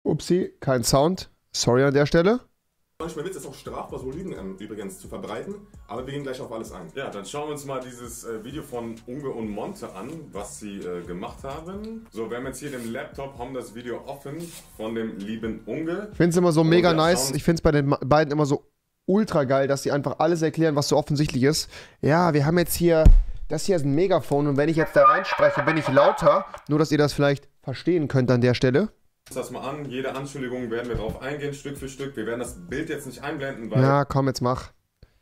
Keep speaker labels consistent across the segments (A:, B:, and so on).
A: Upsi, kein Sound. Sorry an der Stelle.
B: Manchmal wird es auch strafbar, so Lügen übrigens zu verbreiten, aber wir gehen gleich auf alles ein.
C: Ja, dann schauen wir uns mal dieses Video von Unge und Monte an, was sie gemacht haben. So, wir haben jetzt hier den Laptop, haben das Video offen von dem lieben Unge.
A: Ich finde es immer so mega nice. Ich finde es bei den beiden immer so ultra geil, dass sie einfach alles erklären, was so offensichtlich ist. Ja, wir haben jetzt hier, das hier ist ein Megafon und wenn ich jetzt da reinspreche, bin ich lauter. Nur, dass ihr das vielleicht verstehen könnt an der Stelle.
C: Das mal an, jede Anschuldigung werden wir drauf eingehen, Stück für Stück. Wir werden das Bild jetzt nicht einblenden, weil...
A: Ja, komm, jetzt mach.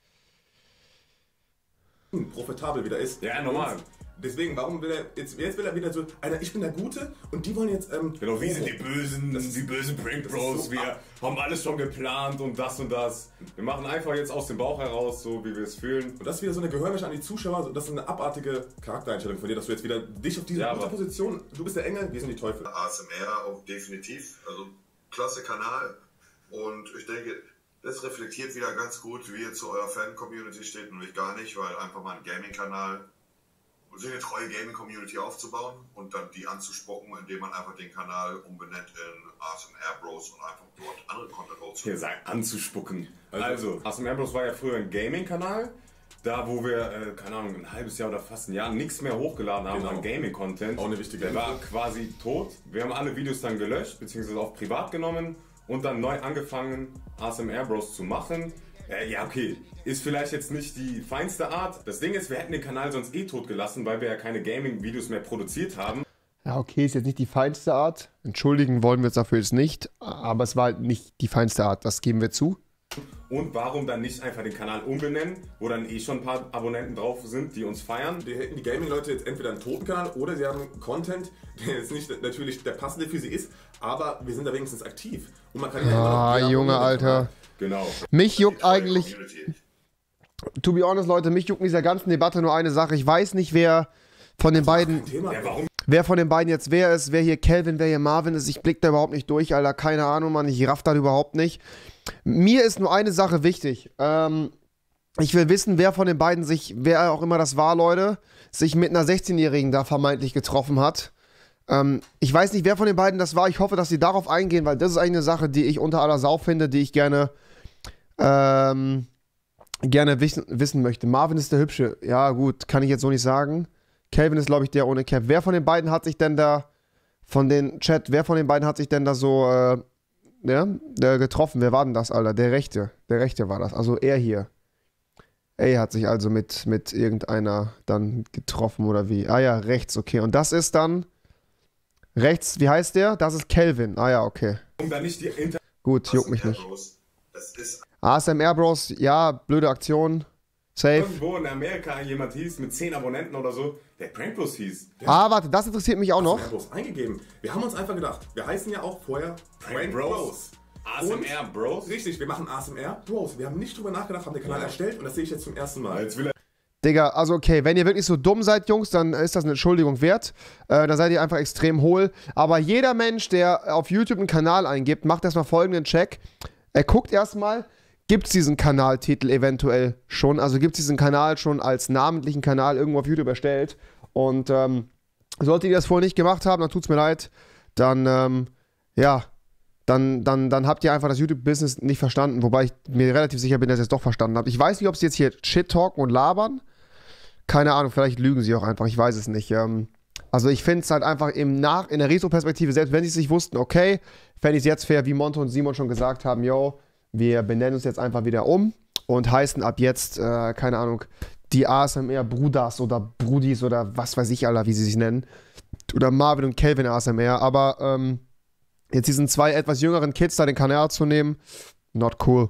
B: Profitabel wieder ist.
C: Ja, normal.
B: Deswegen, warum will er, jetzt will er wieder so, Alter, ich bin der Gute und die wollen jetzt,
C: Genau, wir sind die bösen Prank Bros, so, wir haben alles schon geplant und das und das. Wir machen einfach jetzt aus dem Bauch heraus, so wie wir es fühlen.
B: Und das ist wieder so eine Gehörwäsche an die Zuschauer, das ist eine abartige Charaktereinstellung von dir, dass du jetzt wieder dich auf diese Position, du bist der Engel, wir sind die Teufel.
D: ASMR auch definitiv, also klasse Kanal und ich denke, das reflektiert wieder ganz gut, wie ihr zu eurer Fan-Community steht, nämlich gar nicht, weil einfach mal ein Gaming-Kanal und sich eine treue Gaming-Community aufzubauen und dann die anzuspucken, indem man einfach den Kanal umbenennt in ASMR Bros und einfach dort andere Content rauszuholen.
C: Hier sagt anzuspucken. Also, ASMR Bros war ja früher ein Gaming-Kanal, da wo wir, keine Ahnung, ein halbes Jahr oder fast ein Jahr nichts mehr hochgeladen haben an Gaming-Content.
B: Auch eine wichtige
C: Der war quasi tot. Wir haben alle Videos dann gelöscht, beziehungsweise auf privat genommen und dann neu angefangen, ASMR Bros zu machen. Ja, okay, ist vielleicht jetzt nicht die feinste Art. Das Ding ist, wir hätten den Kanal sonst eh tot gelassen, weil wir ja keine Gaming-Videos mehr produziert haben.
A: Ja, okay, ist jetzt nicht die feinste Art. Entschuldigen wollen wir jetzt dafür jetzt nicht. Aber es war halt nicht die feinste Art, das geben wir zu.
C: Und warum dann nicht einfach den Kanal umbenennen, wo dann eh schon ein paar Abonnenten drauf sind, die uns feiern?
B: Die hätten die Gaming-Leute jetzt entweder einen toten Kanal oder sie haben Content, der jetzt nicht natürlich der passende für sie ist, aber wir sind da wenigstens aktiv. Und man kann
A: Junge, Alter.
C: Genau.
A: Mich juckt eigentlich, to be honest, Leute, mich juckt in dieser ganzen Debatte nur eine Sache. Ich weiß nicht, wer von den beiden, wer von den beiden jetzt wer ist, wer hier Kelvin, wer hier Marvin ist. Ich blick da überhaupt nicht durch, Alter. Keine Ahnung, Mann. Ich raff das überhaupt nicht. Mir ist nur eine Sache wichtig. Ich will wissen, wer von den beiden sich, wer auch immer das war, Leute, sich mit einer 16-Jährigen da vermeintlich getroffen hat. Ich weiß nicht, wer von den beiden das war. Ich hoffe, dass sie darauf eingehen, weil das ist eigentlich eine Sache, die ich unter aller Sau finde, die ich gerne wissen möchte. Marvin ist der Hübsche. Ja, gut, kann ich jetzt so nicht sagen. Kelvin ist, glaube ich, der ohne Cap. Wer von den beiden hat sich denn da, wer von den beiden hat sich denn da so, getroffen? Wer war denn das, Alter? Der Rechte. Der Rechte war das. Also er hier. Er hat sich also mit irgendeiner dann getroffen oder wie? Ah ja, rechts, okay. Und das ist dann rechts, wie heißt der? Das ist Kelvin. Ah ja, okay.
C: Um dann nicht die
A: Gut, juckt mich nicht.
D: Das ist
A: ASMR Bros, ja, blöde Aktion. Safe.
C: Irgendwo in Amerika jemand hieß mit 10 Abonnenten oder so, der Prank Bros hieß.
A: Ah, warte, das interessiert mich auch noch.
B: ASMR Bros eingegeben. Wir haben uns einfach gedacht, wir heißen ja auch vorher Prank Bros.
C: ASMR Bros?
B: Richtig, wir machen ASMR Bros. Wir haben nicht drüber nachgedacht, haben den Kanal erstellt und das sehe ich jetzt zum ersten Mal.
C: Jetzt will er
A: Digga, also okay, wenn ihr wirklich so dumm seid, Jungs, dann ist das eine Entschuldigung wert. Da seid ihr einfach extrem hohl. Aber jeder Mensch, der auf YouTube einen Kanal eingibt, macht erstmal folgenden Check. Er guckt erstmal, gibt es diesen Kanaltitel eventuell schon? Also gibt es diesen Kanal schon als namentlichen Kanal irgendwo auf YouTube erstellt? Und solltet ihr das vorher nicht gemacht haben, dann tut's mir leid. Dann, Dann habt ihr einfach das YouTube-Business nicht verstanden, wobei ich mir relativ sicher bin, dass ihr es doch verstanden habt. Ich weiß nicht, ob sie jetzt hier Shit-talken und labern. Keine Ahnung, vielleicht lügen sie auch einfach, ich weiß es nicht. Also ich finde es halt einfach in der Retro-Perspektive, selbst wenn sie es nicht wussten, okay, fände ich es jetzt fair, wie Monte und Simon schon gesagt haben, yo, wir benennen uns jetzt einfach wieder um und heißen ab jetzt, keine Ahnung, die ASMR Bruders oder Brudis oder was weiß ich, Alter, wie sie sich nennen. Oder Marvin und Kelvin ASMR, aber, jetzt diesen 2 etwas jüngeren Kids da den Kanal zu nehmen, not cool.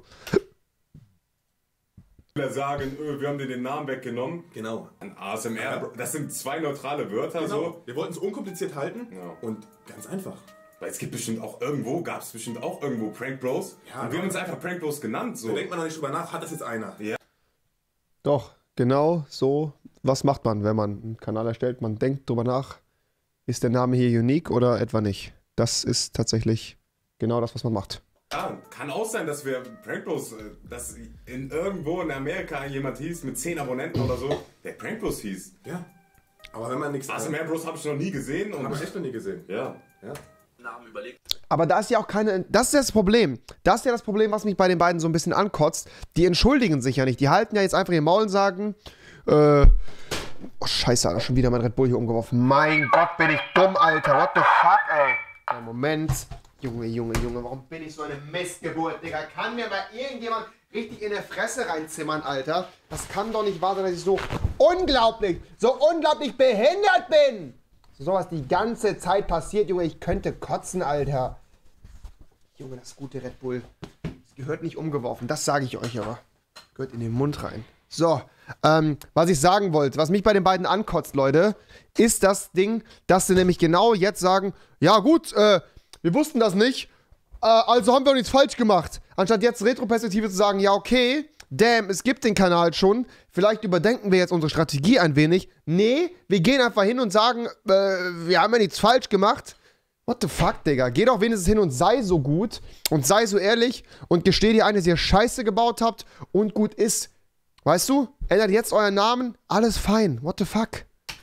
C: sagen, wir haben dir den Namen weggenommen.
B: Genau.
C: Ein ASMR, das sind 2 neutrale Wörter
B: Genau.
C: so.
B: Wir wollten es unkompliziert halten
C: Ja.
B: und ganz einfach.
C: Weil es gibt bestimmt auch irgendwo, gab es bestimmt auch irgendwo Prank Bros.
B: Ja,
C: und wir haben uns einfach Prank Bros genannt. So.
B: Da denkt man noch nicht drüber nach, hat das jetzt einer?
C: Ja.
A: Doch, genau so. Was macht man, wenn man einen Kanal erstellt? Man denkt drüber nach, ist der Name hier unique oder etwa nicht? Das ist tatsächlich genau das, was man macht.
C: Ja, kann auch sein, dass wir Prank Bros, dass irgendwo in Amerika jemand hieß mit 10 Abonnenten oder so, der Prank Bros hieß.
B: Ja. Aber wenn man nichts...
C: ASMR Bros habe ich noch nie gesehen.
B: Habe ich echt noch nie gesehen.
C: Ja.
B: Ja.
E: Namen überlegt.
A: Aber da ist ja auch keine, das ist ja das Problem. Das ist ja das Problem, was mich bei den beiden so ein bisschen ankotzt. Die entschuldigen sich ja nicht. Die halten ja jetzt einfach ihr Maul und sagen, oh scheiße, Alter, schon wieder mein Red Bull hier umgeworfen. Mein Gott, bin ich dumm, Alter. What the fuck, ey. Ja, Moment. Junge, warum bin ich so eine Missgeburt, Digga? Kann mir mal irgendjemand richtig in der Fresse reinzimmern, Alter? Das kann doch nicht wahr sein, dass ich so unglaublich behindert bin. Sowas die ganze Zeit passiert, Junge. Ich könnte kotzen, Alter. Junge, das gute Red Bull. Das gehört nicht umgeworfen. Das sage ich euch aber. Gehört in den Mund rein. So, was ich sagen wollte, was mich bei den beiden ankotzt, Leute, ist das Ding, dass sie nämlich genau jetzt sagen, ja gut, wir wussten das nicht, also haben wir auch nichts falsch gemacht. Anstatt jetzt Retro-Perspektive zu sagen, ja okay, damn, es gibt den Kanal schon, vielleicht überdenken wir jetzt unsere Strategie ein wenig. Nee, wir gehen einfach hin und sagen, wir haben ja nichts falsch gemacht. What the fuck, Digga? Geh doch wenigstens hin und sei so gut und sei so ehrlich und gesteh dir ein, dass ihr Scheiße gebaut habt und gut ist. Weißt du? Ändert jetzt euren Namen, alles fein. What the fuck?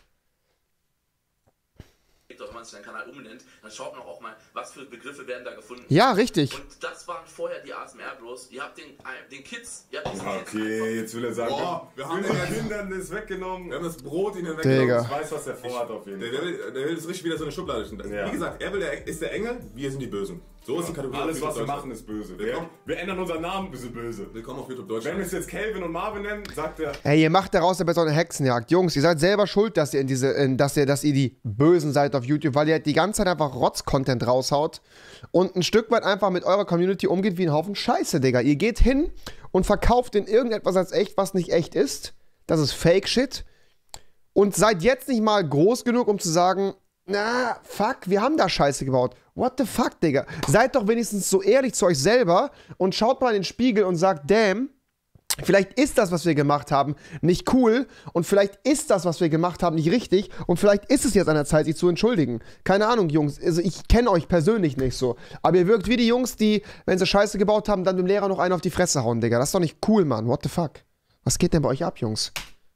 E: Wenn man sich den Kanal umnennt, dann schaut man auch mal, was für Begriffe werden da gefunden.
A: Ja, richtig.
E: Und das waren vorher die ASMR Bros. Ihr habt den Kids, ihr habt diesen
C: Okay, jetzt will er sagen,
B: Boah, wir haben
C: den
B: den
C: Kindern das weggenommen.
B: Wir haben das Brot ihnen
A: Digga.
B: weggenommen.
C: Ich weiß, was der vorhat auf jeden
B: Der
C: Fall.
B: will das richtig wieder so eine Schublade stellen.
C: Ja.
B: Wie gesagt, ist der Engel, wir sind die Bösen. So ist die Kategorie.
C: Alles,
B: auf
C: was wir
B: YouTube
C: machen, ist böse.
B: Willkommen.
C: Wir ändern unseren Namen, wir sind böse.
B: Willkommen auf YouTube
C: Wenn
B: Deutschland.
C: wir es jetzt Calvin und Marvin nennen, sagt er,
A: Ey, ihr macht daraus aber so eine Hexenjagd. Jungs, ihr seid selber schuld, dass ihr dass ihr die Bösen seid auf YouTube, weil ihr die ganze Zeit einfach Rotz-Content raushaut und ein Stück weit einfach mit eurer Community umgeht wie ein Haufen Scheiße, Digga. Ihr geht hin und verkauft in irgendetwas als echt, was nicht echt ist. Das ist Fake-Shit. Und seid jetzt nicht mal groß genug, um zu sagen, na, fuck, wir haben da Scheiße gebaut. What the fuck, Digga? Seid doch wenigstens so ehrlich zu euch selber und schaut mal in den Spiegel und sagt, damn, vielleicht ist das, was wir gemacht haben, nicht cool und vielleicht ist das, was wir gemacht haben, nicht richtig und vielleicht ist es jetzt an der Zeit, sich zu entschuldigen. Keine Ahnung, Jungs, also ich kenne euch persönlich nicht so, aber ihr wirkt wie die Jungs, die, wenn sie Scheiße gebaut haben, dann dem Lehrer noch einen auf die Fresse hauen, Digga. Das ist doch nicht cool, Mann. What the fuck? Was geht denn bei euch ab, Jungs?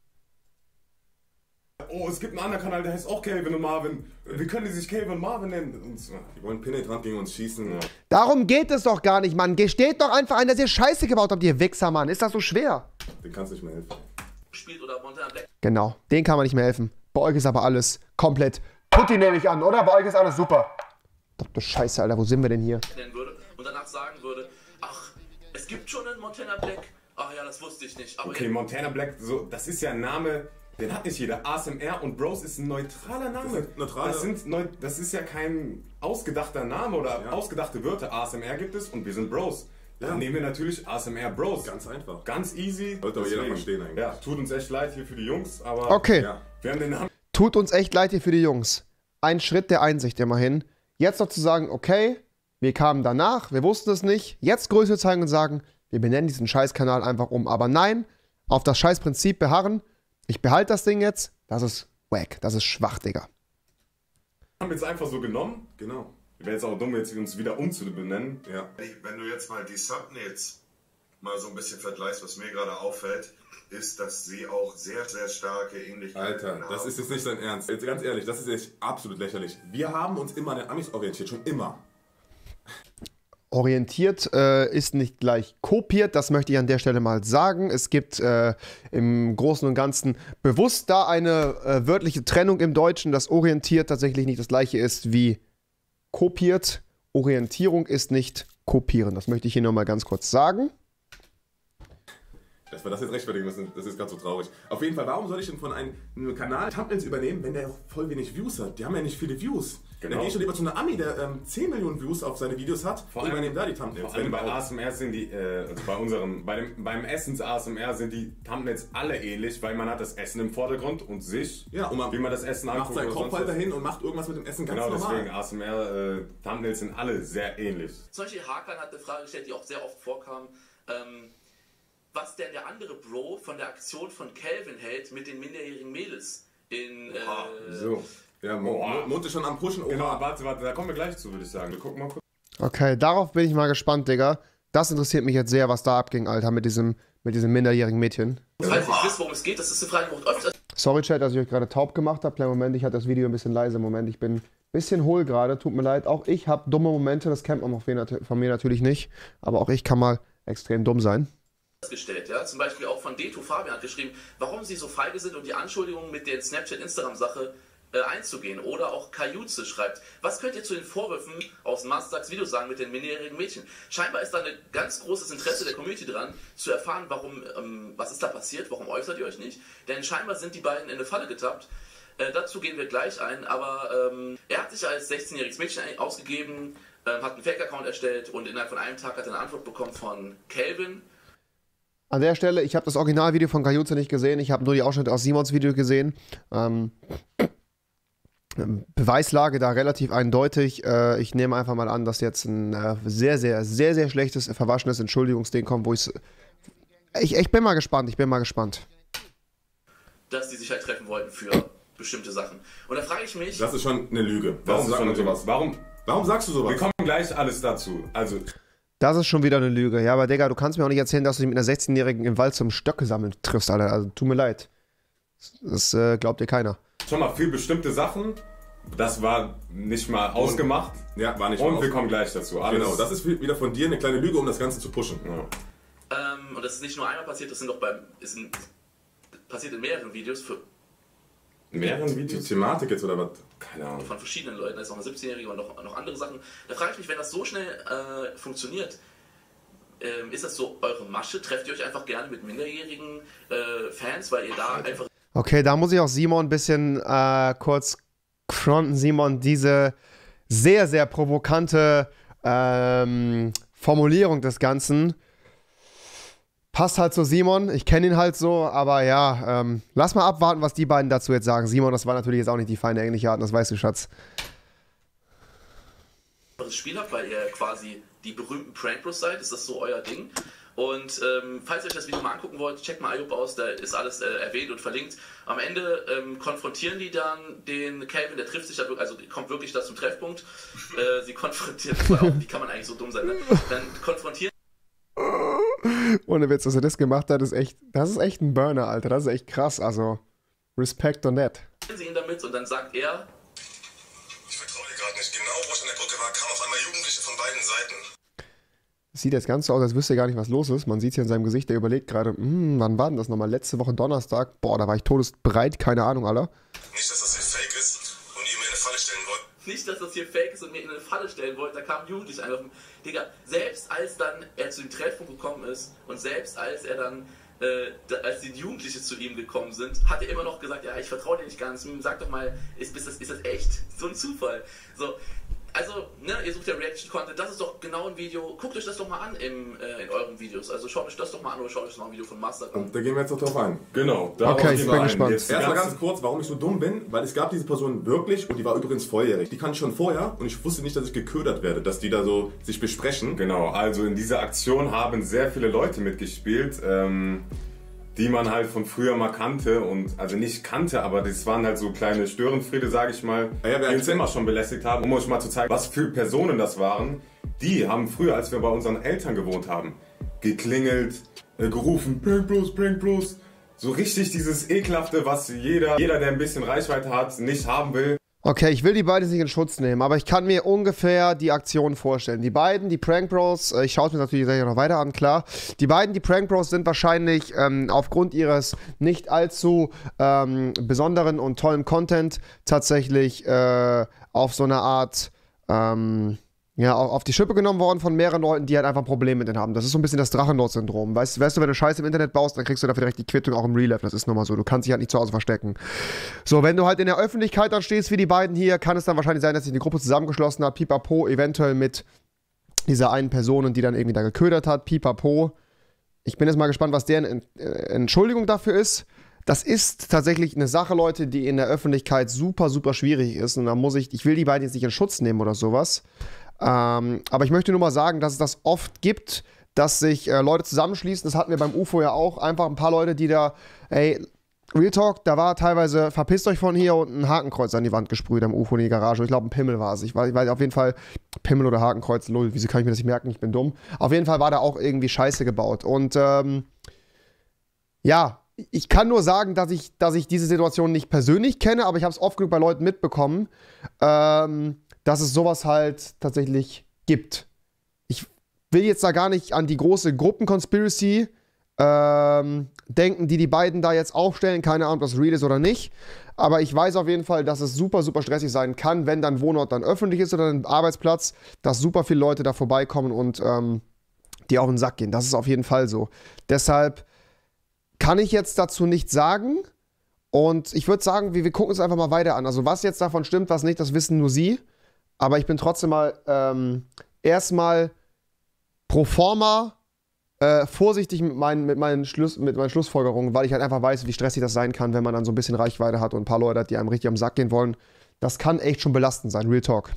C: oh, es gibt einen anderen Kanal, der heißt auch Calvin und Marvin. Wie können die sich Calvin und Marvin nennen? Und so.
B: Die wollen penetrant gegen uns schießen. Ja.
A: Darum geht es doch gar nicht, Mann. Gesteht doch einfach ein, dass ihr Scheiße gebaut habt, ihr Wichser, Mann. Ist das so schwer?
B: Den kannst du nicht mehr helfen.
E: spielt oder Montana Black
A: Genau, den kann man nicht mehr helfen. Bei euch ist aber alles komplett Putti nehme ich an, oder? Bei euch ist alles super. Verdammte Scheiße, Alter, wo sind wir denn hier?
E: nennen würde und danach sagen würde, ach, es gibt schon einen Montana Black. Ach ja, das wusste ich nicht. Aber
C: Okay, Montana Black, so, das ist ja ein Name, den hat nicht jeder. ASMR und Bros ist ein neutraler Name. Das ist ja kein ausgedachter Name oder ausgedachte Wörter. ASMR gibt es und wir sind Bros. Dann nehmen wir natürlich ASMR Bros.
B: Ganz einfach.
C: Ganz easy.
B: Sollte aber jeder verstehen eigentlich.
C: Ja, tut uns echt leid hier für die Jungs, aber
A: Okay,
B: Ja.
C: wir haben den Namen.
A: tut uns echt leid hier für die Jungs. Ein Schritt der Einsicht immerhin. Jetzt noch zu sagen, okay, wir kamen danach, wir wussten es nicht. Jetzt Größe zeigen und sagen, wir benennen diesen Scheißkanal einfach um. Aber nein, auf das Scheißprinzip beharren. Ich behalte das Ding jetzt. Das ist wack. Das ist schwach, Digga.
C: Haben wir jetzt einfach so genommen.
B: Genau.
C: Wäre jetzt auch dumm, jetzt uns wieder umzubenennen.
B: Ja.
D: Wenn du jetzt mal die Thumbnails mal so ein bisschen vergleichst, was mir gerade auffällt, ist, dass sie auch sehr, sehr starke Ähnlichkeiten
B: Alter,
D: haben.
B: das ist jetzt nicht dein Ernst. Jetzt ganz ehrlich, das ist echt absolut lächerlich. Wir haben uns immer an den Amis orientiert, schon immer.
A: Orientiert ist nicht gleich kopiert, das möchte ich an der Stelle mal sagen. Es gibt im Großen und Ganzen bewusst da eine wörtliche Trennung im Deutschen, dass orientiert tatsächlich nicht das gleiche ist wie kopiert. Orientierung ist nicht kopieren. Das möchte ich hier nochmal ganz kurz sagen.
B: Dass wir das jetzt rechtfertigen müssen, das ist ganz so traurig. Auf jeden Fall, warum soll ich denn von einem Kanal Thumbnails übernehmen, wenn der voll wenig Views hat? Die haben ja nicht viele Views.
C: Genau.
B: Dann gehe ich schon lieber zu einer Ami, der 10 Millionen Views auf seine Videos hat
C: Vor
B: und
C: allem-
B: übernehme da die Thumbnails.
C: Vor allem bei
B: Wenn
C: ASMR sind die, also beim Essens ASMR sind die Thumbnails alle ähnlich, weil man hat das Essen im Vordergrund und sich,
B: Ja, und man
C: wie man das Essen
B: macht
C: anguckt.
B: seinen
C: oder
B: Kopf
C: sonst
B: halt
C: was.
B: dahin und macht irgendwas mit dem Essen ganz
C: Genau,
B: normal.
C: deswegen ASMR Thumbnails sind alle sehr ähnlich.
E: Zum Beispiel Hakan hat eine Frage gestellt, die auch sehr oft vorkam. Was denn der andere Bro von der Aktion von Calvin hält mit den minderjährigen Mädels in
C: So.
B: Ja,
C: Boah.
B: Mund ist schon am Pushen. Oha.
C: Genau, warte, da kommen wir gleich zu, würde ich sagen. Wir gucken mal kurz.
A: Okay, darauf bin ich mal gespannt, Digga. Das interessiert mich jetzt sehr, was da abging, Alter, mit diesem minderjährigen Mädchen.
E: Falls ihr nicht wisst, worum es geht, das ist eine Frage, die auch öfter
A: Sorry, Chat, dass ich euch gerade taub gemacht habe. Kleinen Moment, ich hatte das Video ein bisschen leise. Moment, ich bin Bisschen hohl gerade, tut mir leid. Auch ich habe dumme Momente, das kennt man von mir natürlich nicht. Aber auch ich kann mal extrem dumm sein.
E: Gestellt, ja? Zum Beispiel auch von Deto Fabian hat geschrieben, warum sie so feige sind und die Anschuldigungen mit der Snapchat-Instagram-Sache einzugehen. Oder auch Kajuze schreibt, was könnt ihr zu den Vorwürfen aus Mastaks Video sagen mit den minderjährigen Mädchen? Scheinbar ist da ein ganz großes Interesse der Community dran, zu erfahren, warum, was ist da passiert, warum äußert ihr euch nicht? Denn scheinbar sind die beiden in eine Falle getappt. Dazu gehen wir gleich ein, aber er hat sich als 16-jähriges Mädchen ausgegeben, hat einen Fake-Account erstellt und innerhalb von einem Tag hat er eine Antwort bekommen von Calvin.
A: An der Stelle, ich habe das Originalvideo von Kajuze nicht gesehen, ich habe nur die Ausschnitte aus Simons Video gesehen. Beweislage da relativ eindeutig. Ich nehme einfach mal an, dass jetzt ein sehr, sehr, sehr, sehr schlechtes, verwaschenes Entschuldigungsding kommt, wo ich bin mal gespannt,
E: Dass die sich halt treffen wollten für bestimmte Sachen. Und da frage ich mich...
B: Das ist schon eine Lüge.
C: Warum sagt man sowas?
B: Warum sagst du sowas?
C: Wir kommen gleich alles dazu. Also...
A: Das ist schon wieder eine Lüge. Ja, aber Digga, du kannst mir auch nicht erzählen, dass du dich mit einer 16-Jährigen im Wald zum Stöcke sammeln triffst, Alter. Also, tut mir leid. Das glaubt dir keiner.
C: Schon mal für bestimmte Sachen, das war nicht mal ausgemacht.
B: Ja, war nicht
C: mal
B: ausgemacht.
C: Wir kommen gleich dazu. Alles
B: genau, das ist wieder von dir eine kleine Lüge, um das Ganze zu pushen.
E: Ja. Und das ist nicht nur einmal passiert, das sind doch passiert in mehreren Videos.
C: Mehreren Videos?
B: Die Thematik jetzt oder was?
C: Keine Ahnung.
E: Von verschiedenen Leuten, da ist noch eine 17-Jährige und noch andere Sachen. Da frage ich mich, wenn das so schnell funktioniert, ist das so eure Masche? Trefft ihr euch einfach gerne mit minderjährigen Fans, weil ihr da einfach...
A: Okay, da muss ich auch Simon ein bisschen kurz fronten. Simon, diese sehr, sehr provokante Formulierung des Ganzen passt halt zu Simon. Ich kenne ihn halt so, aber ja, lass mal abwarten, was die beiden dazu jetzt sagen. Simon, das war natürlich jetzt auch nicht die feine englische Art, das weißt du, Schatz.
E: Das Spiel habt, weil ihr quasi die berühmten Prank Bros seid, ist das so euer Ding? Und falls ihr euch das Video mal angucken wollt, checkt mal Ayub aus, da ist alles erwähnt und verlinkt. Am Ende konfrontieren die dann den Calvin, der trifft sich da wirklich, also kommt wirklich da zum Treffpunkt. Sie konfrontieren, wie kann man eigentlich so dumm sein, ne? Dann konfrontieren.
A: Ohne Witz, dass er das gemacht hat, das ist echt ein Burner, Alter. Das ist echt krass, also Respekt on that.
E: Sie ihn damit und dann sagt er...
D: Ich vertraue dir gerade nicht. Genau, wo ich an der Brücke war, kamen auf einmal Jugendliche von beiden Seiten.
A: Sieht jetzt ganz so aus, als wüsste er gar nicht, was los ist. Man sieht es hier in seinem Gesicht, der überlegt gerade, wann war denn das nochmal? Letzte Woche Donnerstag? Boah, da war ich todesbereit, keine Ahnung, Alter.
D: Nicht, dass das hier fake ist und ihr mir in eine Falle stellen wollt.
E: Nicht, dass das hier fake ist und mir in eine Falle stellen wollt. Da kamen Jugendliche einfach. Digga, selbst als dann er zu dem Treffpunkt gekommen ist und selbst als er dann, als die Jugendliche zu ihm gekommen sind, hat er immer noch gesagt, ja, ich vertraue dir nicht ganz. Sag doch mal, ist das echt? So ein Zufall. So. Also, ne, ihr sucht ja Reaction-Content, das ist doch genau ein Video, guckt euch das doch mal an in euren Videos. Also schaut euch das doch mal an oder schaut euch mal ein Video von Master an.
B: Und da gehen wir jetzt noch drauf ein.
C: Genau.
A: Okay, ich bin gespannt.
B: Erstmal ganz kurz, warum ich so dumm bin, weil es gab diese Person wirklich und die war übrigens volljährig. Die kannte ich schon vorher und ich wusste nicht, dass ich geködert werde, dass die da so sich besprechen.
C: Genau, also in dieser Aktion haben sehr viele Leute mitgespielt, die man halt von früher mal kannte und, also nicht kannte, aber das waren halt so kleine Störenfriede, sage ich mal, die uns immer schon belästigt haben, um euch mal zu zeigen, was für Personen das waren. Die haben früher, als wir bei unseren Eltern gewohnt haben, geklingelt, gerufen, Prank Bros, so richtig dieses Ekelhafte, was jeder, der ein bisschen Reichweite hat, nicht haben will.
A: Okay, ich will die beiden nicht in Schutz nehmen, aber ich kann mir ungefähr die Aktion vorstellen. Die beiden, die Prank Bros, ich schaue es mir natürlich noch weiter an, klar. Die beiden, die Prank Bros, sind wahrscheinlich aufgrund ihres nicht allzu besonderen und tollen Content tatsächlich auf so eine Art, ja, auf die Schippe genommen worden von mehreren Leuten, die halt einfach ein Problem mit denen haben. Das ist so ein bisschen das Drachenlord-Syndrom. Weißt du, wenn du Scheiße im Internet baust, dann kriegst du dafür direkt die Quittung auch im Real Life. Das ist nun mal so. Du kannst dich halt nicht zu Hause verstecken. So, wenn du halt in der Öffentlichkeit dann stehst, wie die beiden hier, kann es dann wahrscheinlich sein, dass sich die Gruppe zusammengeschlossen hat. Pipapo, eventuell mit dieser einen Person, die dann irgendwie da geködert hat. Pipapo. Ich bin jetzt mal gespannt, was deren Entschuldigung dafür ist. Das ist tatsächlich eine Sache, Leute, die in der Öffentlichkeit super, super schwierig ist. Und da ich will die beiden jetzt nicht in Schutz nehmen oder sowas. Aber ich möchte nur mal sagen, dass es das oft gibt, dass sich Leute zusammenschließen. Das hatten wir beim UFO ja auch. Einfach ein paar Leute, die da, ey, Real Talk, da war teilweise, verpisst euch von hier und ein Hakenkreuz an die Wand gesprüht am UFO in die Garage. Ich glaube, ein Pimmel war es. Ich weiß auf jeden Fall, Pimmel oder Hakenkreuz, lol, wieso kann ich mir das nicht merken? Ich bin dumm. Auf jeden Fall war da auch irgendwie Scheiße gebaut. Und ja, ich kann nur sagen, dass ich diese Situation nicht persönlich kenne, aber ich habe es oft genug bei Leuten mitbekommen, dass es sowas halt tatsächlich gibt. Ich will jetzt da gar nicht an die große Gruppenconspiracy denken, die beiden da jetzt aufstellen. Keine Ahnung, ob das real ist oder nicht. Aber ich weiß auf jeden Fall, dass es super, super stressig sein kann, wenn dein Wohnort dann öffentlich ist oder ein Arbeitsplatz, dass super viele Leute da vorbeikommen und die auf den Sack gehen. Das ist auf jeden Fall so. Deshalb kann ich jetzt dazu nichts sagen. Und ich würde sagen, wir gucken uns einfach mal weiter an. Also was jetzt davon stimmt, was nicht, das wissen nur Sie. Aber ich bin trotzdem mal erstmal pro forma vorsichtig mit meinen Schlussfolgerungen, weil ich halt einfach weiß, wie stressig das sein kann, wenn man dann so ein bisschen Reichweite hat und ein paar Leute hat, die einem richtig am Sack gehen wollen. Das kann echt schon belastend sein, Real Talk.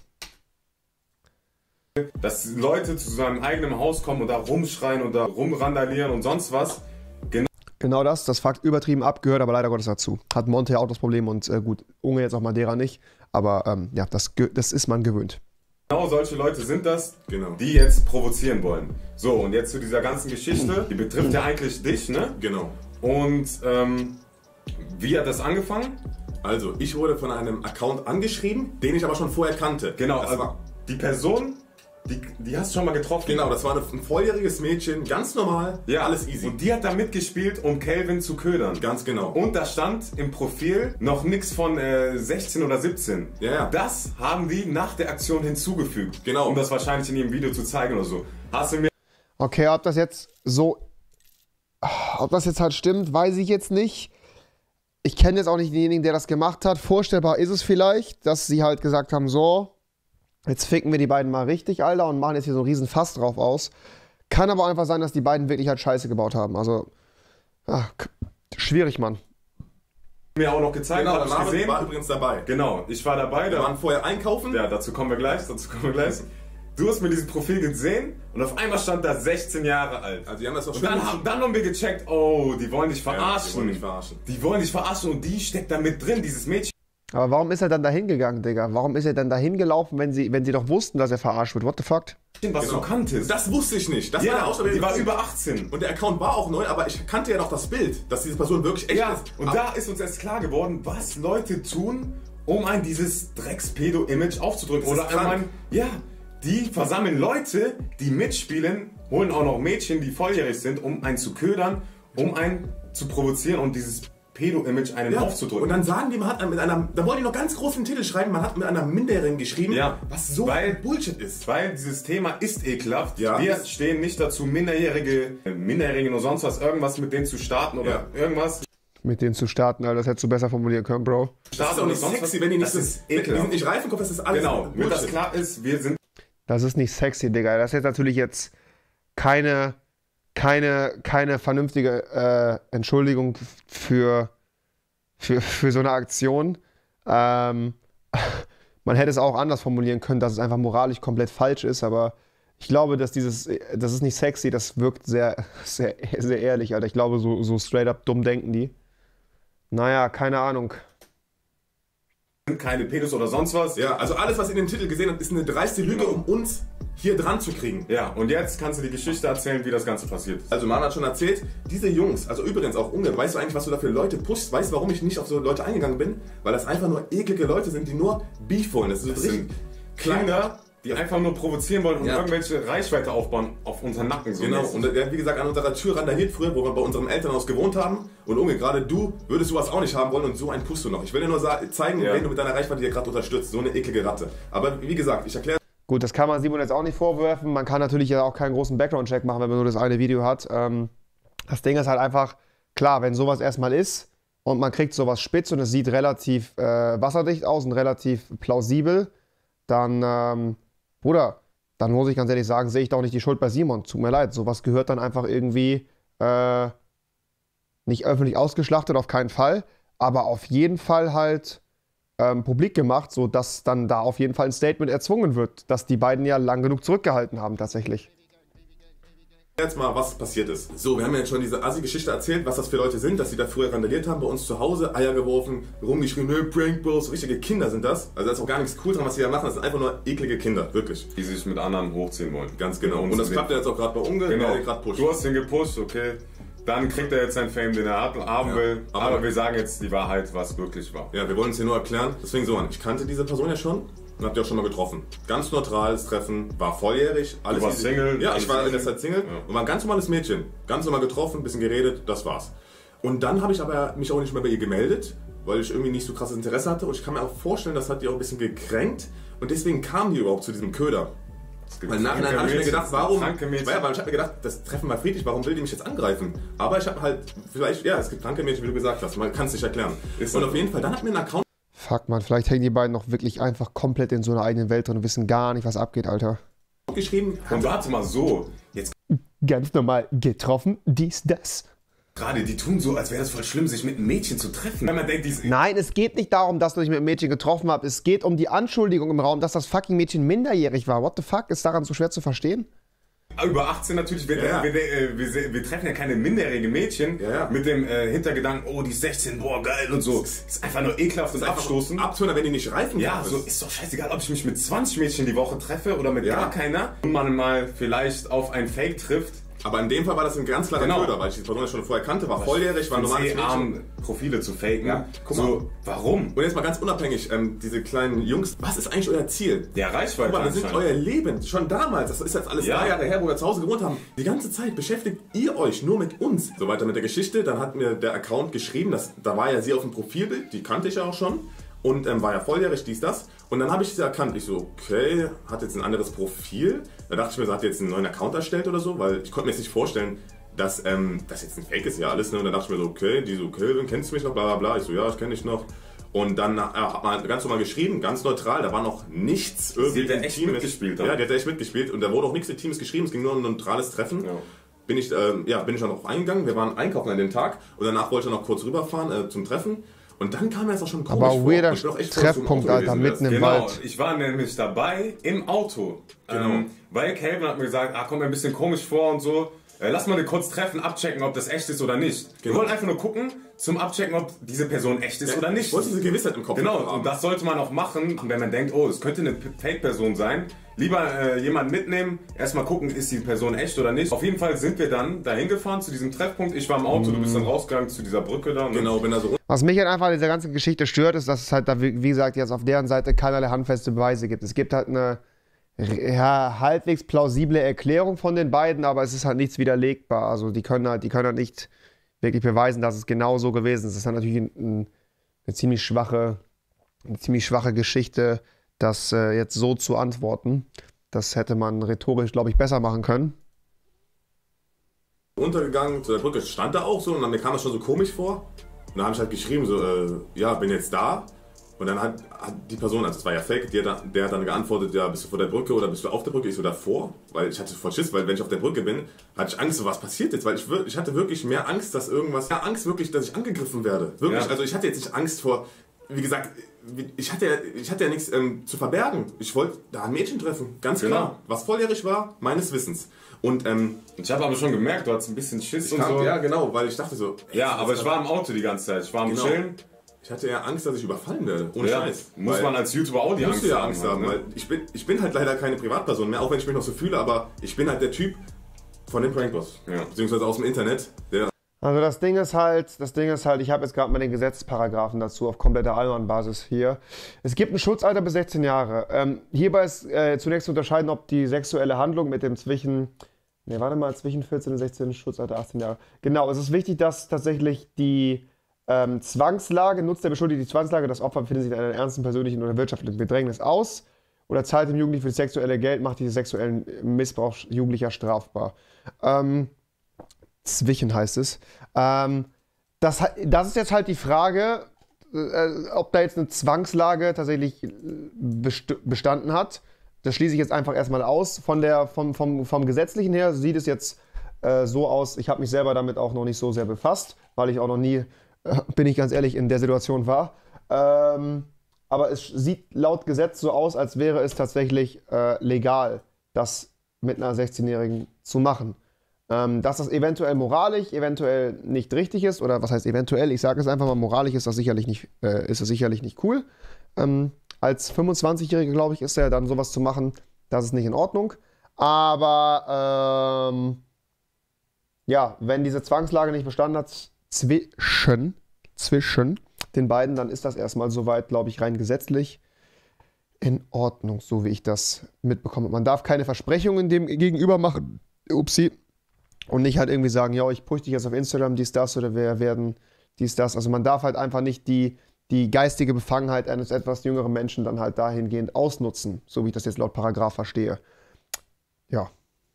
C: Dass Leute zu seinem eigenen Haus kommen und da rumschreien und da rumrandalieren und sonst was.
A: Genau das Fakt übertrieben abgehört, aber leider Gottes dazu. Hat Monte auch das Problem und gut, Unge jetzt auch Madeira nicht, aber ja, das ist man gewöhnt.
C: Genau solche Leute sind das,
B: Genau.
C: die jetzt provozieren wollen. So, und jetzt zu dieser ganzen Geschichte, die betrifft ja eigentlich dich, ne?
B: Genau.
C: Und wie hat das angefangen?
B: Also, ich wurde von einem Account angeschrieben, den ich aber schon vorher kannte.
C: Genau,
B: Das
C: also
B: war,
C: die Person, die hast du schon mal getroffen.
B: genau, das war ein volljähriges Mädchen, ganz normal,
C: Ja,
B: alles easy.
C: Und die hat da mitgespielt, um Calvin zu ködern.
B: Ganz genau.
C: Und da stand im Profil noch nichts von 16 oder 17.
B: Ja, ja.
C: Das haben die nach der Aktion hinzugefügt.
B: Genau.
C: Um das wahrscheinlich in ihrem Video zu zeigen oder so. Hast du mir
A: Okay, ob das jetzt halt stimmt, weiß ich jetzt nicht. Ich kenne jetzt auch nicht denjenigen, der das gemacht hat. Vorstellbar ist es vielleicht, dass sie halt gesagt haben, so, jetzt ficken wir die beiden mal richtig, Alter, und machen jetzt hier so einen riesen Fass drauf aus. Kann aber einfach sein, dass die beiden wirklich halt Scheiße gebaut haben. Also, schwierig, Mann.
C: mir auch noch gezeigt,
B: Genau,
C: hab
B: der
C: ich
B: Marvin
C: gesehen.
B: war übrigens dabei.
C: Genau, ich war dabei.
B: Wir
C: Da
B: waren vorher einkaufen.
C: ja, dazu kommen wir gleich. Du hast mir dieses Profil gesehen und auf einmal stand da 16 Jahre alt.
B: Also, die haben das doch
C: Und
B: schön
C: dann haben wir gecheckt, oh, die wollen dich verarschen.
B: die wollen mich verarschen.
C: Die wollen dich verarschen und die steckt da mit drin, dieses Mädchen,
A: Aber warum ist er dann da hingegangen, Digga? Warum ist er dann da hingelaufen, wenn sie doch wussten, dass er verarscht wird? What the fuck?
C: was du kanntest.
B: Das wusste ich nicht. Das war
C: ja,
B: der Ausschlag,
C: die war über 18.
B: Und der Account war auch neu, aber ich kannte ja noch das Bild, dass diese Person wirklich echt
C: Ja,
B: ist.
C: und
B: Aber
C: da ist uns erst klar geworden, was Leute tun, um ein dieses Drecks-Pedo-Image aufzudrücken.
B: Das ist
C: Oder
B: krank.
C: einmal, ja, die versammeln Leute, die mitspielen, holen auch noch Mädchen, die volljährig sind, um einen zu ködern, um einen zu provozieren und dieses Pedo-Image einen aufzudrücken.
B: Und dann sagen die, da wollen die noch ganz großen Titel schreiben, man hat mit einer Minderjährigen geschrieben,
C: Ja,
B: was so
C: weil-
B: Bullshit ist.
C: Weil dieses Thema ist ekelhaft.
B: Ja.
C: Wir stehen nicht dazu, Minderjährigen oder sonst was, irgendwas mit denen zu starten oder
B: Ja.
C: irgendwas.
A: Mit denen zu starten, Alter, das hättest du besser formulieren können, Bro.
B: Das ist auch nicht sexy, wenn die nicht
C: das
B: so,
C: ist
B: die
C: ekelhaft.
B: sind nicht reif im Kopf, das ist alles
C: Genau, damit das
B: Bullshit.
C: klar ist, wir sind
A: Das ist nicht sexy, Digga. Das ist jetzt natürlich jetzt keine vernünftige Entschuldigung für so eine Aktion. Man hätte es auch anders formulieren können, dass es einfach moralisch komplett falsch ist, aber ich glaube, dass das ist nicht sexy, das wirkt sehr, sehr, sehr ehrlich, Alter. Ich glaube, so straight up dumm denken die. Naja, keine Ahnung.
C: keine Pedos oder sonst was.
B: Ja, also alles, was ihr in dem Titel gesehen habt, ist eine dreiste Lüge,
C: Genau.
B: um uns hier dran zu kriegen.
C: Ja, und jetzt kannst du die Geschichte erzählen, wie das Ganze passiert ist.
B: Also man hat schon erzählt, diese Jungs, also übrigens auch Unge, weißt du eigentlich, was du da für Leute pushst? Weißt du, warum ich nicht auf so Leute eingegangen bin? Weil das einfach nur eklige Leute sind, die nur Beef wollen. Das
C: sind Kinder, die einfach nur provozieren wollen und
B: Ja.
C: irgendwelche Reichweite aufbauen auf unseren Nacken. So
B: Genau,
C: mäßig.
B: und der hat wie gesagt an unserer Tür randaliert früher, wo wir bei unserem Elternhaus gewohnt haben. Und Unge, gerade du würdest sowas auch nicht haben wollen und so einen pushst du noch. Ich will dir nur zeigen,
C: Ja.
B: wen du mit deiner Reichweite hier gerade unterstützt. So eine eklige Ratte. Aber wie gesagt, ich erkläre
A: Gut, das kann man Simon jetzt auch nicht vorwerfen. Man kann natürlich ja auch keinen großen Background-Check machen, wenn man nur das eine Video hat. Das Ding ist halt einfach, klar, wenn sowas erstmal ist und man kriegt sowas spitz und es sieht relativ wasserdicht aus und relativ plausibel, dann, Bruder, dann muss ich ganz ehrlich sagen, sehe ich da auch nicht die Schuld bei Simon. Tut mir leid, sowas gehört dann einfach irgendwie nicht öffentlich ausgeschlachtet, auf keinen Fall, aber auf jeden Fall halt publik gemacht, sodass dann da auf jeden Fall ein Statement erzwungen wird, dass die beiden ja lang genug zurückgehalten haben tatsächlich.
B: jetzt mal, was passiert ist. So, wir haben ja jetzt schon diese Assi-Geschichte erzählt, was das für Leute sind, dass sie da früher randaliert haben, bei uns zu Hause, Eier geworfen, rumgeschrien, ne, Prank Bros, richtige Kinder sind das. Also da ist auch gar nichts cool dran, was sie da machen, das sind einfach nur eklige Kinder, wirklich.
C: Die sich mit anderen hochziehen wollen.
B: Ganz genau.
C: Um
B: Und das
C: zu
B: klappt ja jetzt auch gerade bei Unge,
C: Genau.
B: der gerade pusht.
C: Du hast den gepusht, okay. dann kriegt er jetzt sein Fame, den er haben will. Aber wir sagen jetzt die Wahrheit, was wirklich war.
B: Ja, wir wollen es hier nur erklären. Deswegen so an. Ich kannte diese Person ja schon und hab die auch schon mal getroffen. Ganz neutrales Treffen, war volljährig. Alles
C: du warst Single?
B: Ja, ich war in der Zeit Single und war ein ganz normales Mädchen. Ganz normal getroffen, bisschen geredet, das war's. Und dann habe ich aber mich auch nicht mehr bei ihr gemeldet, weil ich irgendwie nicht so krasses Interesse hatte. Und ich kann mir auch vorstellen, das hat die auch ein bisschen gekränkt. Und deswegen kam die überhaupt zu diesem Köder. Weil im Nachhinein habe ich mir gedacht, warum? Weil ich habe mir gedacht, das Treffen war friedlich, warum will die mich jetzt angreifen? Aber ich habe halt, vielleicht, ja, es gibt kranke Mädchen, wie du gesagt hast, man kann es nicht erklären. Und auf jeden Fall, dann hat mir ein Account.
A: Fuck, man, vielleicht hängen die beiden noch wirklich einfach komplett in so einer eigenen Welt drin und wissen gar nicht, was abgeht, Alter.
B: Geschrieben.
C: Und warte mal so, jetzt
A: Ganz normal getroffen, dies, das.
C: gerade, die tun so, als wäre das voll schlimm, sich mit einem Mädchen zu treffen. Wenn man denkt,
A: Nein, es geht nicht darum, dass du dich mit einem Mädchen getroffen hast. Es geht um die Anschuldigung im Raum, dass das fucking Mädchen minderjährig war. What the fuck? Ist daran so schwer zu verstehen?
C: über 18 natürlich, wir treffen ja keine minderjährige Mädchen mit dem Hintergedanken, oh, die ist 16, boah, geil und so. Das ist einfach nur ekelhaft und abstoßend.
B: Abtöner, wenn die nicht reifen.
C: Ja, so ist doch scheißegal, ob ich mich mit 20 Mädchen die Woche treffe oder mit gar keiner. Und man mal vielleicht auf ein Fake trifft.
B: Aber in dem Fall war das ein ganz klarer Köder, weil ich die Person schon vorher kannte, war volljährig, war normales Mädchen.
C: Profile zu faken.
B: Ja, guck mal.
C: So, warum?
B: Und jetzt mal ganz unabhängig, diese kleinen Jungs, was ist eigentlich euer Ziel?
C: Ja, Reichweite.
B: Guck mal, wir sind euer Leben, schon damals, das ist jetzt alles 3 Jahre her, wo wir zu Hause gewohnt haben. Die ganze Zeit beschäftigt ihr euch nur mit uns. So weiter mit der Geschichte, dann hat mir der Account geschrieben, da war ja sie auf dem Profilbild, die kannte ich ja auch schon. Und war ja volljährig, dies, das. Und dann habe ich sie erkannt. Ich so, okay, hat jetzt ein anderes Profil. Da dachte ich mir, sie hat jetzt einen neuen Account erstellt oder so, weil ich konnte mir jetzt nicht vorstellen, dass das jetzt ein Fake ist, ja alles. Ne? Und dann dachte ich mir so, okay, die so, okay, dann kennst du mich noch, bla bla bla. Ich so, ja, ich kenne dich noch. Und dann hat man ganz normal geschrieben, ganz neutral, da war noch nichts irgendwie.
C: Sie hat echt mitgespielt.
B: Ja, die hat echt mitgespielt. Und da wurde auch nichts Intimes geschrieben, es ging nur um ein neutrales Treffen. Ja. Bin ich dann auch eingegangen, wir waren einkaufen an dem Tag. Und danach wollte ich noch kurz rüberfahren zum Treffen. Und dann kam mir das auch schon komisch
A: aber weirder Treffpunkt, Alter, mitten im Wald.
C: Ich war nämlich dabei im Auto. Weil Calvin hat mir gesagt, kommt mir ein bisschen komisch vor und so. Lass mal den kurz treffen, abchecken, ob das echt ist oder nicht. Wir wollen einfach nur gucken, zum Abchecken, ob diese Person echt ist oder nicht.
B: Wolltest du diese Gewissheit im Kopf haben?
C: Genau, und das sollte man auch machen, wenn man denkt, oh, es könnte eine Fake-Person sein. Lieber jemanden mitnehmen, erstmal gucken, ist die Person echt oder nicht. Auf jeden Fall sind wir dann dahin gefahren zu diesem Treffpunkt. Ich war im Auto, du bist dann rausgegangen zu dieser Brücke da.
B: Genau, bin da so.
A: Was mich halt einfach an dieser ganzen Geschichte stört, ist, dass es halt da, wie gesagt, jetzt auf deren Seite keinerlei handfeste Beweise gibt. Es gibt halt eine halbwegs plausible Erklärung von den beiden, aber es ist halt nichts widerlegbar. Also die können halt nicht wirklich beweisen, dass es genau so gewesen ist. Das ist halt natürlich eine ziemlich schwache Geschichte, das jetzt so zu antworten. Das hätte man rhetorisch, glaube ich, besser machen können.
B: Untergegangen zu der Brücke, stand da auch so und dann mir kam das schon so komisch vor. Und dann habe ich halt geschrieben, so, ja, bin jetzt da. Und dann hat die Person, also es war ja fake, der hat dann geantwortet, ja, bist du vor der Brücke oder bist du auf der Brücke? Ich so davor, weil ich hatte voll Schiss, weil wenn ich auf der Brücke bin, hatte ich Angst, so was passiert jetzt, weil ich hatte wirklich mehr Angst, dass Angst wirklich, dass ich angegriffen werde. Wirklich, also ich hatte jetzt nicht Angst vor, wie gesagt, ich hatte ja nichts zu verbergen. Ich wollte da ein Mädchen treffen, ganz klar, was volljährig war, meines Wissens. Und
C: ich habe aber schon gemerkt, du hattest ein bisschen Schiss und so.
B: Ja, genau, weil ich dachte so.
C: Ja, aber ich war im Auto die ganze Zeit, ich war am Chillen.
B: Ich hatte ja Angst, dass ich überfallen werde, ohne Scheiß.
C: Muss man als YouTuber auch die Angst haben.
B: Angst haben, weil ich bin halt leider keine Privatperson mehr, auch wenn ich mich noch so fühle, aber ich bin halt der Typ von dem Prankboss, beziehungsweise aus dem Internet, der...
A: Also das Ding ist halt, ich habe jetzt gerade mal den Gesetzesparagraphen dazu auf kompletter Allmann-Basis hier. Es gibt ein Schutzalter bis 16 Jahre. Hierbei ist zunächst zu unterscheiden, ob die sexuelle Handlung mit dem zwischen 14 und 16 Schutzalter 18 Jahre. Genau, es ist wichtig, dass tatsächlich die Zwangslage, nutzt der Beschuldigte die Zwangslage, das Opfer befindet sich in einer ernsten persönlichen oder wirtschaftlichen Bedrängnis aus oder zahlt dem Jugendlichen für das sexuelle Geld, macht diesen sexuellen Missbrauch Jugendlicher strafbar. Zwischen heißt es. Das ist jetzt halt die Frage, ob da jetzt eine Zwangslage tatsächlich bestanden hat. Das schließe ich jetzt einfach erstmal aus. Vom Gesetzlichen her sieht es jetzt so aus, ich habe mich selber damit auch noch nicht so sehr befasst, weil ich auch noch nie, bin ich ganz ehrlich, in der Situation war. Aber es sieht laut Gesetz so aus, als wäre es tatsächlich legal, das mit einer 16-Jährigen zu machen. Dass das eventuell moralisch, eventuell nicht richtig ist, oder was heißt eventuell, ich sage es einfach mal, moralisch ist das sicherlich nicht cool. Als 25-Jähriger, glaube ich, ist ja dann sowas zu machen, das ist nicht in Ordnung. Aber ja, wenn diese Zwangslage nicht bestanden hat zwischen den beiden, dann ist das erstmal soweit, glaube ich, rein gesetzlich in Ordnung, so wie ich das mitbekomme. Man darf keine Versprechungen dem Gegenüber machen, upsie, und nicht halt irgendwie sagen, ja, ich push dich jetzt auf Instagram, dies, das, oder wir werden dies, das. Also man darf halt einfach nicht die geistige Befangenheit eines etwas jüngeren Menschen dann halt dahingehend ausnutzen, so wie ich das jetzt laut Paragraph verstehe. Ja.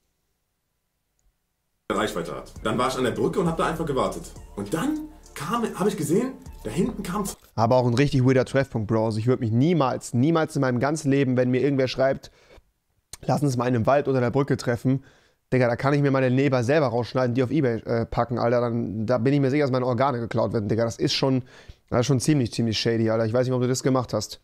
B: Reichweite hat. Dann war ich an der Brücke und habe da einfach gewartet. Und dann habe ich gesehen, da hinten kam...
A: Aber auch ein richtig weirder Treffpunkt, Bro. Also ich würde mich niemals in meinem ganzen Leben, wenn mir irgendwer schreibt, lass uns mal in einem Wald unter der Brücke treffen, Digga, da kann ich mir meine Leber selber rausschneiden, die auf Ebay packen, Alter. Da bin ich mir sicher, dass meine Organe geklaut werden, Digga. Das ist schon ziemlich shady, Alter. Ich weiß nicht, ob du das gemacht hast.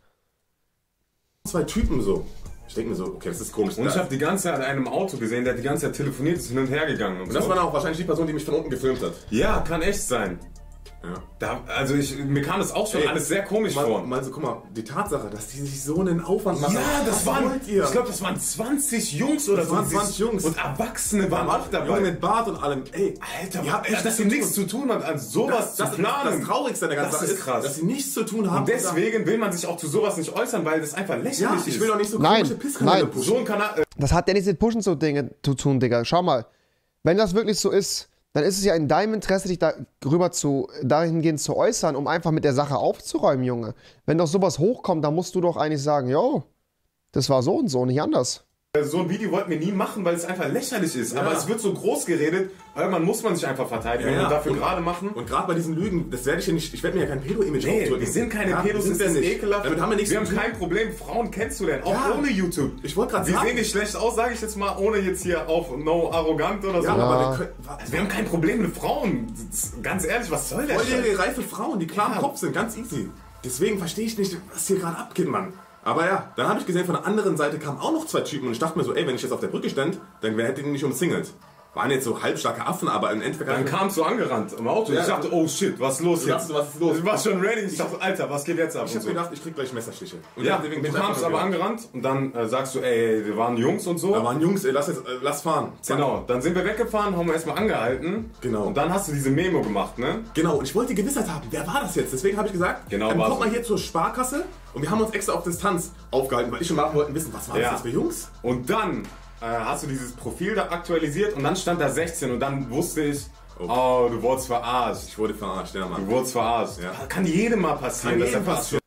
B: 2 Typen so. Ich denke mir so, okay, das ist komisch.
C: Und ich habe die ganze Zeit an einem Auto gesehen, der hat die ganze Zeit telefoniert, ist hin und her gegangen. Und
B: das
C: so.
B: war dann auch wahrscheinlich die Person, die mich von unten gefilmt hat.
C: Ja, kann echt sein.
B: Ja.
C: Also mir kam das auch schon alles sehr komisch vor.
B: Also guck mal, die Tatsache, dass die sich so einen Aufwand machen.
C: Ja, das waren,
B: ich
C: glaube, das waren 20 Jungs oder so.
B: 20 Jungs.
C: Und Erwachsene waren auch dabei.
B: Junge mit Bart und allem. Ey,
C: Alter, dass sie nichts zu tun haben, an sowas zu planen.
B: Das Traurigste an der ganzen Sache ist krass. Dass sie nichts zu tun haben.
C: Und deswegen will man sich auch zu sowas nicht äußern, weil das einfach lächerlich ist.
B: Ich will doch nicht so komische Pisskanäle pushen.
C: So ein Kanal.
A: Das hat ja nichts mit Pushen zu tun, Digga. Schau mal, wenn das wirklich so ist, dann ist es ja in deinem Interesse, dich dahingehend zu äußern, um einfach mit der Sache aufzuräumen, Junge. Wenn doch sowas hochkommt, dann musst du doch eigentlich sagen, yo, das war so und so, nicht anders.
C: So ein Video wollten wir nie machen, weil es einfach lächerlich ist. Ja. Aber es wird so groß geredet, irgendwann muss man sich einfach verteidigen und dafür gerade machen.
B: Und gerade bei diesen Lügen, das werde ich ja nicht, ich werde mir ja kein Pedo-Image
C: aufdrücken. Wir sind keine Pedos, das ist ekelhaft.
B: Damit haben wir nichts
C: zu tun. Wir haben kein Problem, Frauen kennenzulernen, auch ohne YouTube.
B: Ich wollte gerade sagen.
C: Sie sehen nicht schlecht aus, sage ich jetzt mal, ohne jetzt hier auf no arrogant oder so. Ja, aber wir haben kein Problem mit Frauen. Ganz ehrlich, was soll der Scheiß?
B: Volljährige, reife Frauen, die klar im Kopf sind, ganz easy. Deswegen verstehe ich nicht, was hier gerade abgeht, Mann. Aber ja, dann habe ich gesehen, von der anderen Seite kamen auch noch 2 Typen und ich dachte mir so, ey, wenn ich jetzt auf der Brücke stand, dann hätte ich ihn nicht umsingelt. Waren jetzt so halbstarke Affen, aber im Endeffekt...
C: Dann kam es so angerannt im Auto. Ja, ich dachte, oh shit, was ist los jetzt?
B: Was ist los?
C: Ich war schon ready. Ich dachte, Alter, was geht jetzt ab?
B: Ich habe gedacht, ich krieg gleich Messerstiche.
C: Und ja, du kamst aber angerannt und dann sagst du, ey, wir waren Jungs und so.
B: Da waren Jungs, ey, lass fahren.
C: Zack. Genau, dann sind wir weggefahren, haben wir erstmal angehalten. Genau. Und dann hast du diese Memo gemacht, ne?
B: Genau, und ich wollte die Gewissheit haben, wer war das jetzt? Deswegen habe ich gesagt, kommt mal hier zur Sparkasse und wir haben uns extra auf Distanz aufgehalten, weil ich und Martin wollten wissen, was waren das jetzt für Jungs?
C: Und dann hast du dieses Profil da aktualisiert und dann stand da 16 und dann wusste ich, oh, du wurdest verarscht.
B: Ich wurde verarscht, ja, Mann.
C: Du wurdest verarscht. Ja. Kann jedem mal passieren, dass er verarscht wird.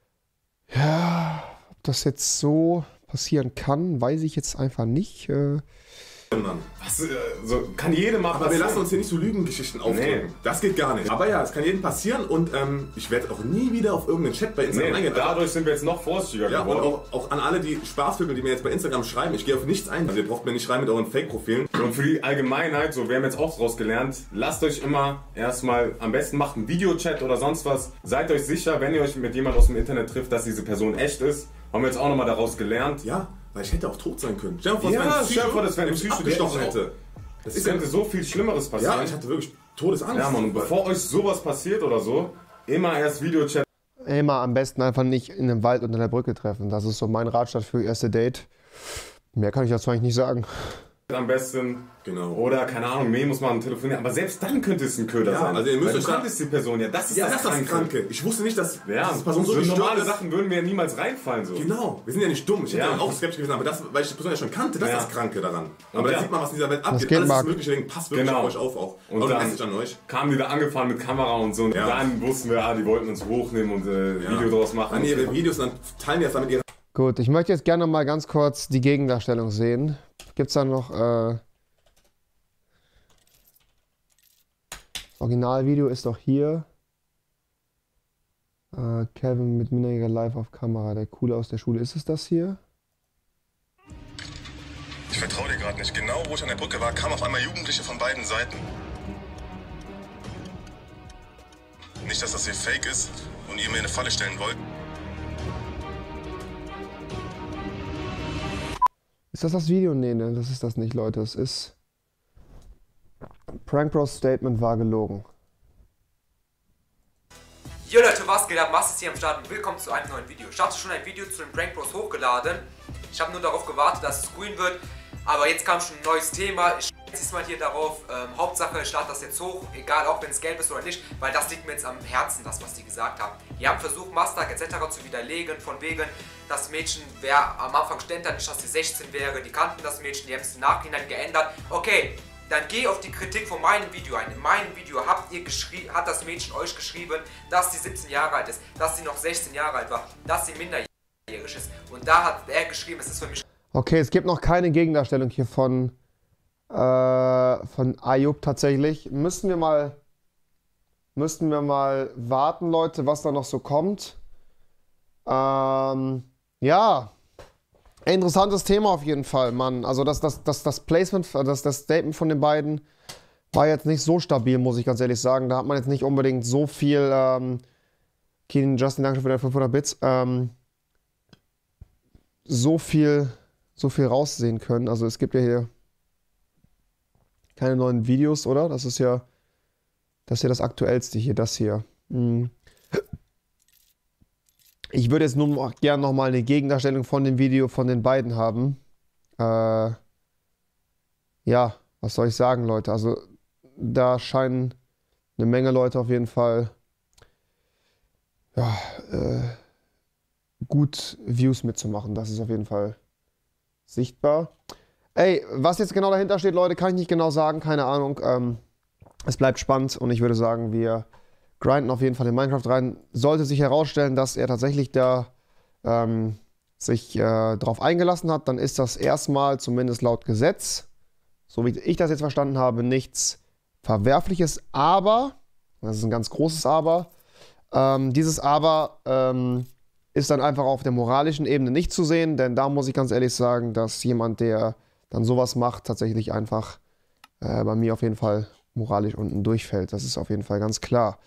A: Ja, ob das jetzt so passieren kann, weiß ich jetzt einfach nicht.
C: Was, so, kann jedem mal passieren.
B: Aber wir lassen uns hier nicht so Lügengeschichten aufdrücken. Nee. Das geht gar nicht. Aber ja, es kann jedem passieren und ich werde auch nie wieder auf irgendeinen Chat bei Instagram eingehen.
C: Dadurch sind wir jetzt noch vorsichtiger geworden.
B: Und auch an alle die Spaßvögel, die mir jetzt bei Instagram schreiben, ich gehe auf nichts ein. Also ihr braucht mir nicht schreiben mit euren Fake-Profilen.
C: Und für die Allgemeinheit, so, wir haben jetzt auch draus gelernt, lasst euch immer erstmal, am besten macht einen Videochat oder sonst was. Seid euch sicher, wenn ihr euch mit jemand aus dem Internet trifft, dass diese Person echt ist. Haben wir jetzt auch nochmal daraus gelernt.
B: Ja. Weil ich hätte auch tot sein können.
C: Stell dir vor, das wäre ein Psycho,
B: gestochen hätte.
C: Es könnte so viel Schlimmeres passieren.
B: Ja, ich hatte wirklich Todesangst.
C: Ja, Mann, und bevor euch sowas passiert oder so, immer erst Videochat.
A: Immer am besten einfach nicht in einem Wald unter der Brücke treffen. Das ist so mein Ratschlag für erste Date. Mehr kann ich dazu eigentlich nicht sagen.
C: Am besten, genau. Oder keine Ahnung, muss man telefonieren. Aber selbst dann könnte es ein Köder sein.
B: Also ihr müsst euch
C: kanntest die Person ja. Das ist das Kranke.
B: Ich wusste nicht, dass
C: die Person so normale Sachen würden mir ja niemals reinfallen. So.
B: Genau, wir sind ja nicht dumm. Ich hätte ja auch skeptisch gewesen, aber das, weil ich die Person ja schon kannte, das ist das Kranke daran. Aber da sieht man, was in dieser Welt abgeht. Alles ist möglich, deswegen passt wirklich auf euch auf auch.
C: Und dann an euch. Kamen die da angefahren mit Kamera und so. Und dann wussten wir, die wollten uns hochnehmen und Video draus machen.
B: Dann ihre Videos, dann teilen die das dann mit ihrer...
A: Gut, ich möchte jetzt gerne mal ganz kurz die Gegendarstellung sehen. Gibt es da noch... Originalvideo ist doch hier. Kevin mit Minajäger live auf Kamera. Der Coole aus der Schule. Ist es das hier?
F: Ich vertraue dir gerade nicht. Genau wo ich an der Brücke war, kamen auf einmal Jugendliche von beiden Seiten. Nicht, dass das hier fake ist und ihr mir eine Falle stellen wollt.
A: Ist das Video? Nee, ne, das ist das nicht, Leute. Es ist... Prank Bros Statement war gelogen.
G: Jo Leute, was geht ab? Masters hier am Start und willkommen zu einem neuen Video. Ich hatte schon ein Video zu den Prank Bros hochgeladen. Ich habe nur darauf gewartet, dass es grün wird. Aber jetzt kam schon ein neues Thema. Ich jetzt mal hier darauf. Hauptsache, ich lade das jetzt hoch, egal ob wenn es gelb ist oder nicht, weil das liegt mir jetzt am Herzen, das was die gesagt haben. Die haben versucht, Mastag etc. zu widerlegen, von wegen, das Mädchen wäre am Anfang stand da nicht, dass sie 16 wäre, die kannten das Mädchen, die haben es im Nachhinein geändert. Okay, dann geh auf die Kritik von meinem Video ein. In meinem Video hat das Mädchen euch geschrieben, dass sie 17 Jahre alt ist, dass sie noch 16 Jahre alt war, dass sie minderjährig ist. Und da hat er geschrieben, es ist für mich...
A: Okay, es gibt noch keine Gegendarstellung hier von Ayub tatsächlich. Müssten wir mal warten, Leute, was da noch so kommt. Ja, interessantes Thema auf jeden Fall, Mann. Also das Placement, das Statement von den beiden war jetzt nicht so stabil, muss ich ganz ehrlich sagen. Da hat man jetzt nicht unbedingt so viel, Keen Justin, danke für deine 500 Bits, so viel raussehen können. Also es gibt ja hier keine neuen Videos, oder? Das ist ja das Aktuellste hier, das hier. Ich würde jetzt nur gerne nochmal eine Gegendarstellung von dem Video von den beiden haben. Ja, was soll ich sagen, Leute? Also da scheinen eine Menge Leute auf jeden Fall ja, gut Views mitzumachen. Das ist auf jeden Fall sichtbar. Ey, was jetzt genau dahinter steht, Leute, kann ich nicht genau sagen. Keine Ahnung. Es bleibt spannend und ich würde sagen, wir grinden auf jeden Fall in Minecraft rein. Sollte sich herausstellen, dass er tatsächlich da sich drauf eingelassen hat, dann ist das erstmal, zumindest laut Gesetz, so wie ich das jetzt verstanden habe, nichts Verwerfliches. Aber, das ist ein ganz großes Aber, dieses Aber ist dann einfach auf der moralischen Ebene nicht zu sehen, denn da muss ich ganz ehrlich sagen, dass jemand, der dann sowas macht, tatsächlich einfach bei mir auf jeden Fall moralisch unten durchfällt. Das ist auf jeden Fall ganz klar.